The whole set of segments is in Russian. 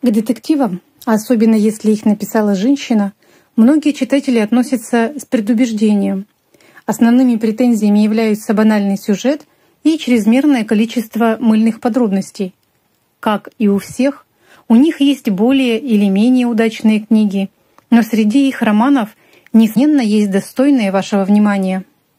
К детективам, особенно если их написала женщина, многие читатели относятся с предубеждением. Основными претензиями являются банальный сюжет и чрезмерное количество мыльных подробностей. Как и у всех, у них есть более или менее удачные книги, но среди их романов, несомненно, есть достойные вашего внимания.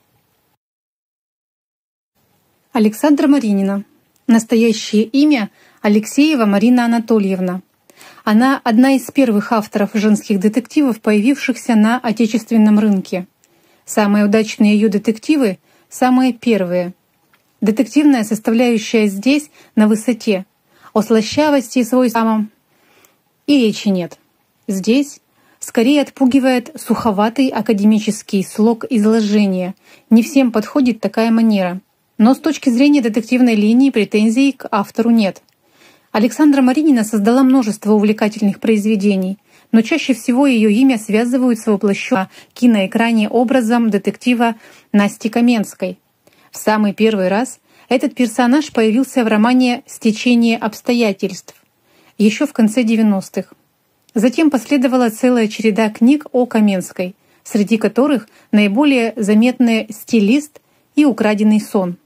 Александра Маринина. Настоящее имя — Алексеева Марина Анатольевна. Она одна из первых авторов женских детективов, появившихся на отечественном рынке. Самые удачные ее детективы — самые первые. Детективная составляющая здесь на высоте. О слащавости и свойствам и речи нет. Здесь скорее отпугивает суховатый академический слог изложения. Не всем подходит такая манера. Но с точки зрения детективной линии претензий к автору нет. Александра Маринина создала множество увлекательных произведений, но чаще всего ее имя связывают с воплощенным на киноэкране образом детектива Насти Каменской. В самый первый раз этот персонаж появился в романе «Стечение обстоятельств» еще в конце 90-х. Затем последовала целая череда книг о Каменской, среди которых наиболее заметны «Стилист» и «Украденный сон».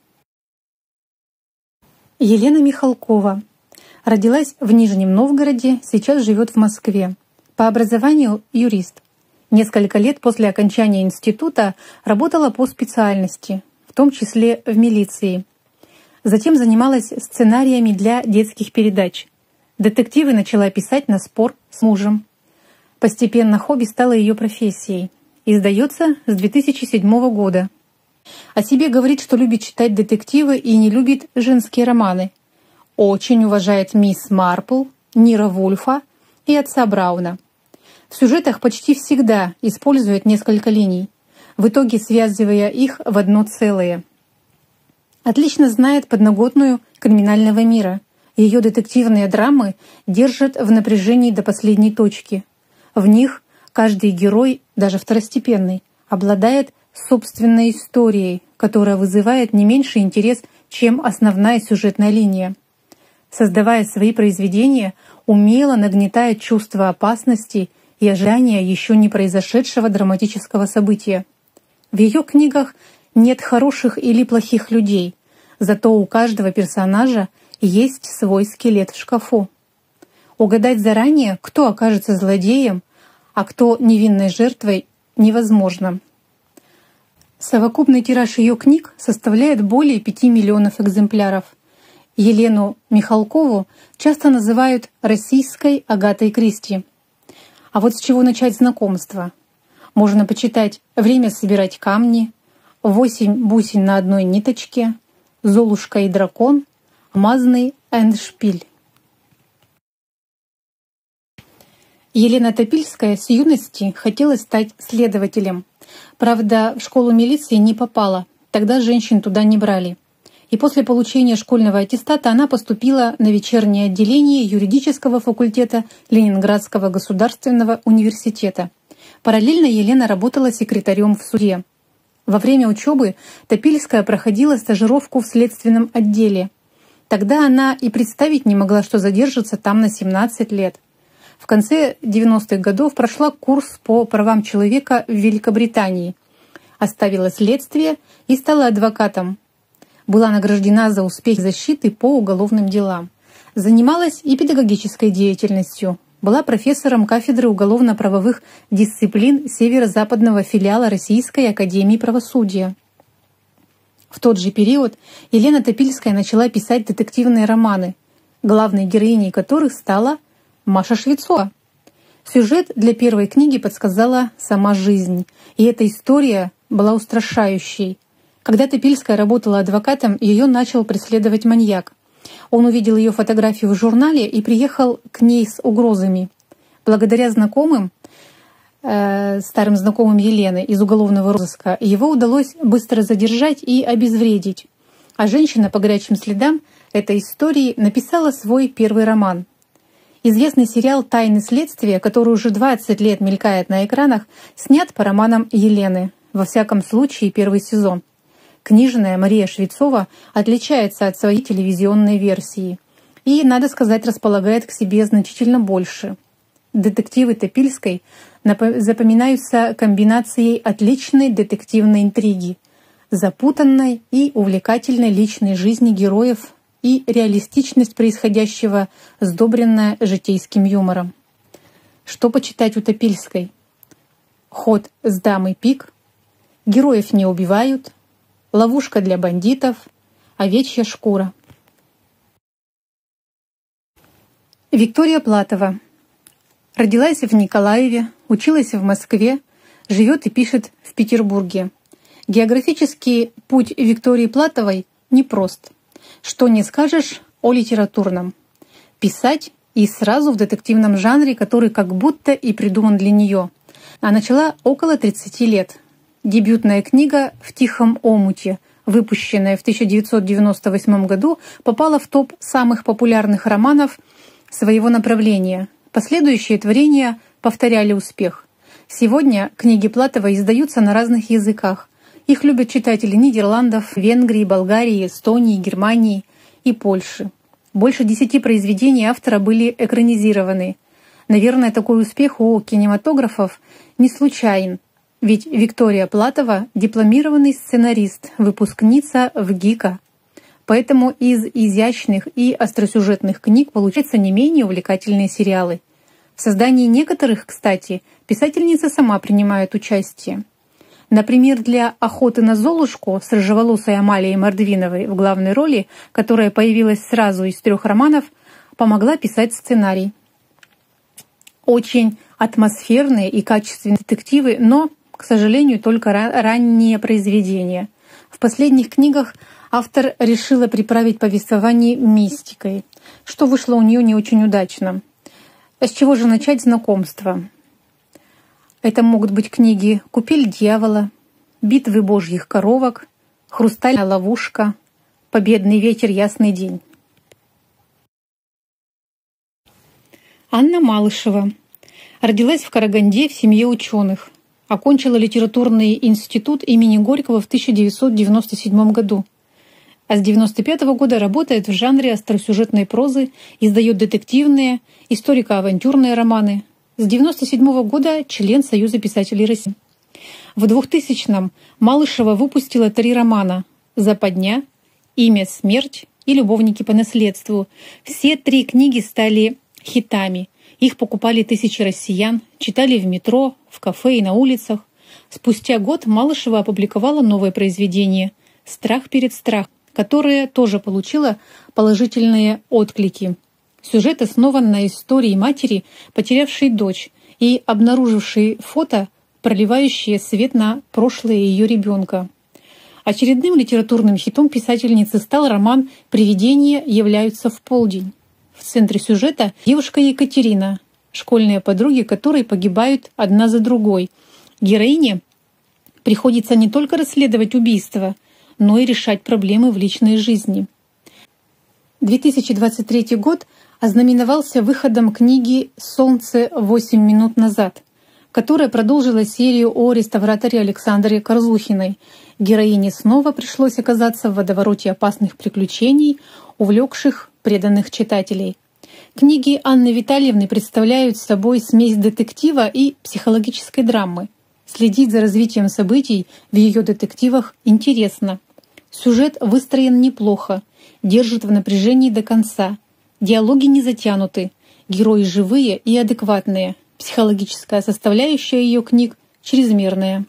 Елена Михалкова. Родилась в Нижнем Новгороде, сейчас живет в Москве. По образованию юрист. Несколько лет после окончания института работала по специальности, в том числе в милиции. Затем занималась сценариями для детских передач. Детективы начала писать на спор с мужем. Постепенно хобби стало ее профессией. Издается с 2007 года. О себе говорит, что любит читать детективы и не любит женские романы. Очень уважает мисс Марпл, Нира Вульфа и отца Брауна. В сюжетах почти всегда использует несколько линий, в итоге связывая их в одно целое. Отлично знает подноготную криминального мира. Ее детективные драмы держат в напряжении до последней точки. В них каждый герой, даже второстепенный, обладает собственной историей, которая вызывает не меньший интерес, чем основная сюжетная линия. Создавая свои произведения, умело нагнетает чувство опасности и ожидания еще не произошедшего драматического события. В ее книгах нет хороших или плохих людей, зато у каждого персонажа есть свой скелет в шкафу. Угадать заранее, кто окажется злодеем, а кто невинной жертвой, невозможно. Совокупный тираж ее книг составляет более 5 миллионов экземпляров. Елену Михалкову часто называют российской Агатой Кристи. А вот с чего начать знакомство? Можно почитать «Время собирать камни», «8 бусин на одной ниточке», «Золушка и дракон», «Алмазный эндшпиль». Елена Топильская с юности хотела стать следователем. Правда, в школу милиции не попала, тогда женщин туда не брали. И после получения школьного аттестата она поступила на вечернее отделение юридического факультета Ленинградского государственного университета. Параллельно Елена работала секретарем в суде. Во время учебы Топильская проходила стажировку в следственном отделе. Тогда она и представить не могла, что задержится там на 17 лет. В конце 90-х годов прошла курс по правам человека в Великобритании, оставила следствие и стала адвокатом. Была награждена за успехи защиты по уголовным делам. Занималась и педагогической деятельностью. Была профессором кафедры уголовно-правовых дисциплин северо-западного филиала Российской академии правосудия. В тот же период Елена Топильская начала писать детективные романы, главной героиней которых стала Маша Швецова. Сюжет для первой книги подсказала сама жизнь, и эта история была устрашающей. Когда Топильская работала адвокатом, ее начал преследовать маньяк. Он увидел ее фотографию в журнале и приехал к ней с угрозами. Благодаря знакомым, старым знакомым Елены из уголовного розыска, его удалось быстро задержать и обезвредить. А женщина по горячим следам этой истории написала свой первый роман. Известный сериал «Тайны следствия», который уже 20 лет мелькает на экранах, снят по романам Елены, во всяком случае первый сезон. Книжная Мария Швецова отличается от своей телевизионной версии. и, надо сказать, располагает к себе значительно больше. Детективы Топильской запоминаются комбинацией отличной детективной интриги, запутанной и увлекательной личной жизни героев и реалистичность происходящего, сдобренная житейским юмором. Что почитать у Топильской? Ход с дамой пик, героев не убивают, ловушка для бандитов, овечья шкура. Виктория Платова. Родилась в Николаеве, училась в Москве, живет и пишет в Петербурге. Географический путь Виктории Платовой непрост. Что не скажешь о литературном. Писать и сразу в детективном жанре, который как будто и придуман для нее. А начала около 30 лет. Дебютная книга «В тихом омуте», выпущенная в 1998 году, попала в топ самых популярных романов своего направления. Последующие творения повторяли успех. Сегодня книги Платовой издаются на разных языках. Их любят читатели Нидерландов, Венгрии, Болгарии, Эстонии, Германии и Польши. Больше 10 произведений автора были экранизированы. Наверное, такой успех у кинематографов не случайен, ведь Виктория Платова – дипломированный сценарист, выпускница ВГИКа. Поэтому из изящных и остросюжетных книг получаются не менее увлекательные сериалы. В создании некоторых, кстати, писательница сама принимает участие. Например, для «Охоты на Золушку» с рыжеволосой Амалией Мордвиновой в главной роли, которая появилась сразу из 3 романов, помогла писать сценарий. Очень атмосферные и качественные детективы, но, к сожалению, только ранние произведения. В последних книгах автор решила приправить повествование мистикой, что вышло у нее не очень удачно. С чего же начать знакомство? Это могут быть книги «Купель дьявола», «Битвы божьих коровок», «Хрустальная ловушка», «Победный ветер, ясный день». Анна Малышева. Родилась в Караганде в семье ученых. Окончила литературный институт имени Горького в 1997 году. А с 1995 года работает в жанре остросюжетной прозы, издает детективные, историко-авантюрные романы. С 1997 года член Союза писателей России. В 2000-м Малышева выпустила 3 романа «Западня», «Имя, смерть» и «Любовники по наследству». Все 3 книги стали хитами. Их покупали тысячи россиян, читали в метро, в кафе и на улицах. Спустя год Малышева опубликовала новое произведение «Страх перед страхом», которое тоже получило положительные отклики. Сюжет основан на истории матери, потерявшей дочь и обнаружившей фото, проливающее свет на прошлое ее ребенка. Очередным литературным хитом писательницы стал роман «Привидения являются в полдень». В центре сюжета девушка Екатерина, школьные подруги которой погибают одна за другой. Героине приходится не только расследовать убийства, но и решать проблемы в личной жизни. 2023 год ознаменовался выходом книги «Солнце 8 минут назад», которая продолжила серию о реставраторе Александре Корзухиной. Героине снова пришлось оказаться в водовороте опасных приключений, увлекших преданных читателей. Книги Анны Витальевны представляют собой смесь детектива и психологической драмы. Следить за развитием событий в ее детективах интересно. Сюжет выстроен неплохо, держит в напряжении до конца. Диалоги не затянуты, герои живые и адекватные. Психологическая составляющая ее книг чрезмерная.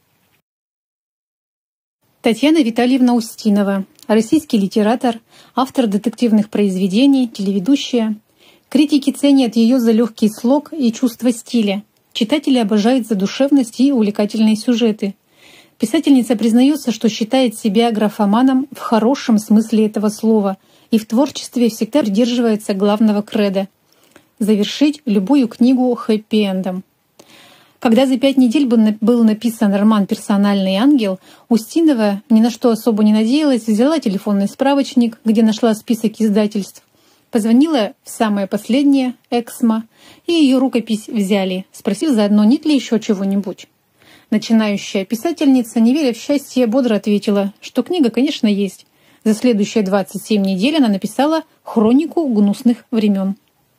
Татьяна Витальевна Устинова. Российский литератор, автор детективных произведений, телеведущая. Критики ценят ее за легкий слог и чувство стиля. Читатели обожают задушевность и увлекательные сюжеты. Писательница признается, что считает себя графоманом в хорошем смысле этого слова и в творчестве всегда придерживается главного кредо — завершить любую книгу хэппи-эндом. Когда за 5 недель был написан роман «Персональный ангел», Устинова, ни на что особо не надеялась, взяла телефонный справочник, где нашла список издательств, позвонила в самое последнее, «Эксмо», и ее рукопись взяли, спросив заодно, нет ли еще чего-нибудь. Начинающая писательница, не веря в счастье, бодро ответила, что книга, конечно, есть, За следующие 27 недель она написала «Хронику гнусных времен».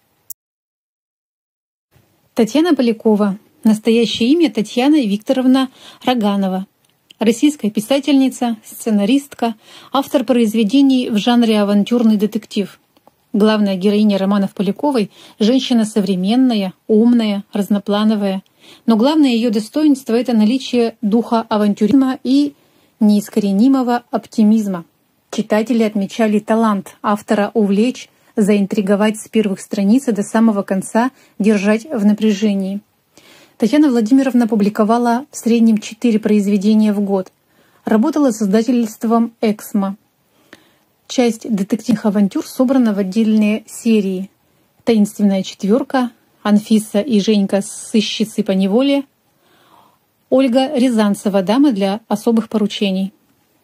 Татьяна Полякова. Настоящее имя Татьяна Викторовна Роганова. Российская писательница, сценаристка, автор произведений в жанре авантюрный детектив. Главная героиня романов Поляковой – женщина современная, умная, разноплановая. Но главное ее достоинство – это наличие духа авантюризма и неискоренимого оптимизма. Читатели отмечали талант автора увлечь, заинтриговать с первых страниц и до самого конца держать в напряжении. Татьяна Владимировна публиковала в среднем 4 произведения в год. Работала с издательством «Эксмо». Часть детективных авантюр собрана в отдельные серии: «Таинственная четверка», «Анфиса и Женька сыщицы по неволе», «Ольга Рязанцева. Дама для особых поручений».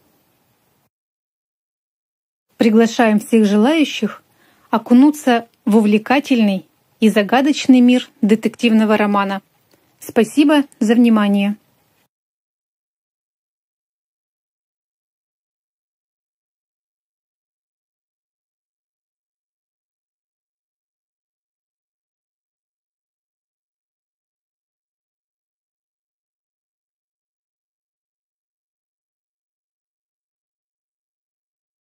Приглашаем всех желающих окунуться в увлекательный и загадочный мир детективного романа. Спасибо за внимание.